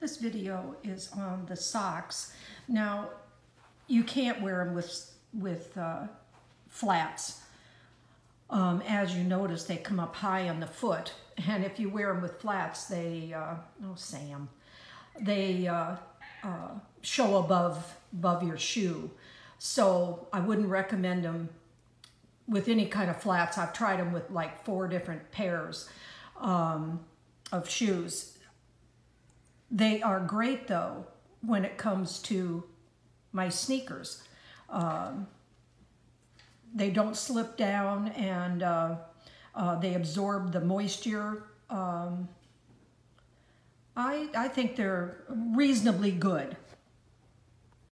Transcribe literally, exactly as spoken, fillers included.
This video is on the socks. Now, you can't wear them with, with uh, flats. Um, as you notice, they come up high on the foot. And if you wear them with flats, they, uh, oh Sam, they uh, uh, show above, above your shoe. So I wouldn't recommend them with any kind of flats. I've tried them with like four different pairs um, of shoes. They are great though when it comes to my sneakers. Um, they don't slip down, and uh, uh, they absorb the moisture. Um, I, I think they're reasonably good.